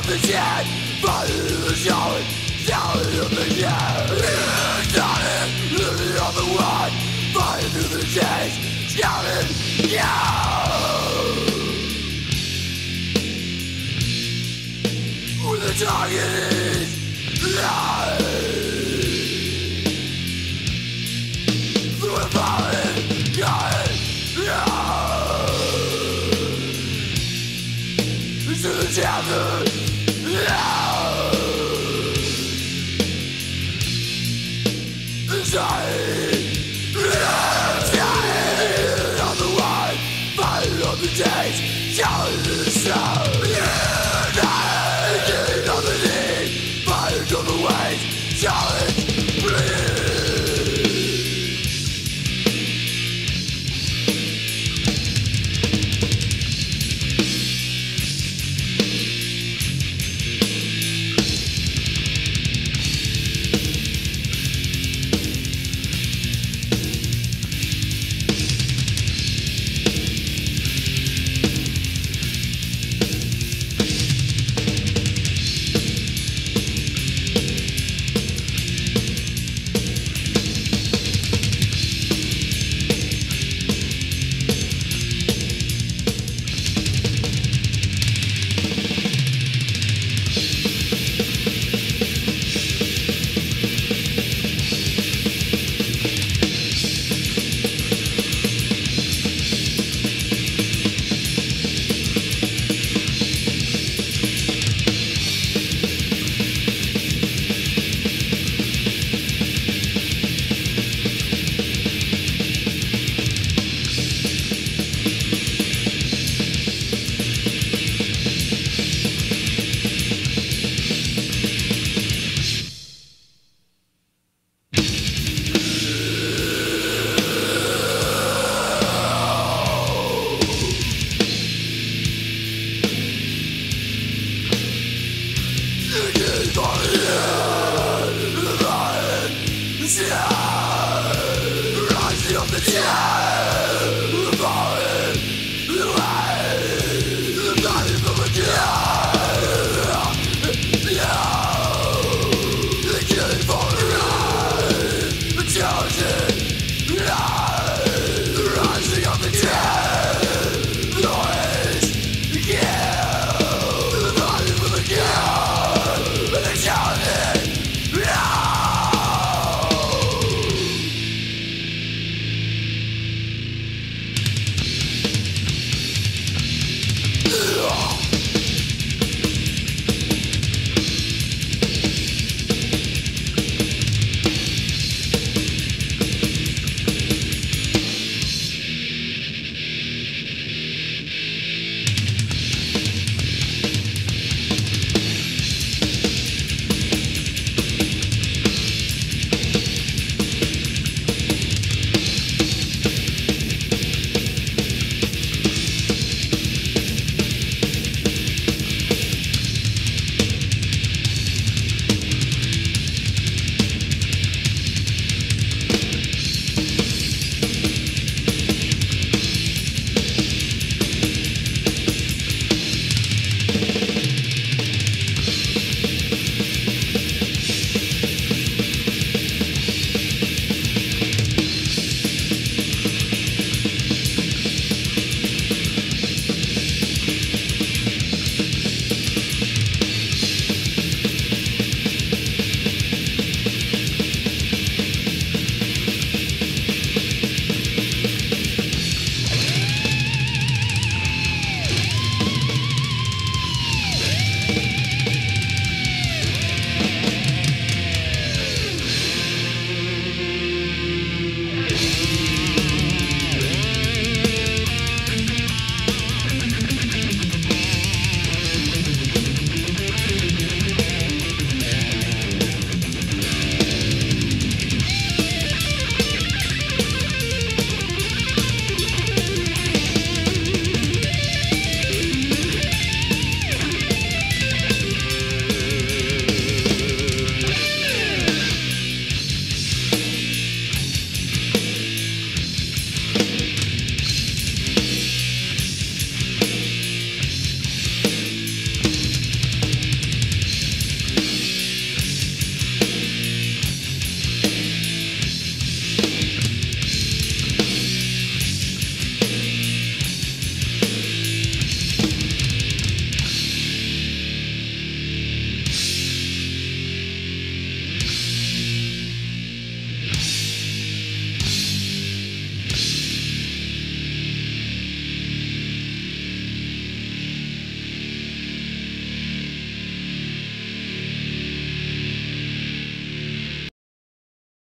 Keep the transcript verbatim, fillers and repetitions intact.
of the dead, fire of the showing, sound of the dead. Started, living on the one, fire through the days, shouting, yeah! Where the target is, life. Through a falling, God, yeah! To the chapter, yeah! Dying, dying on the one, fire of the days, shouting to the sun. Dying on the need, fire to the waves, shouting, bleed. Rising of the dead.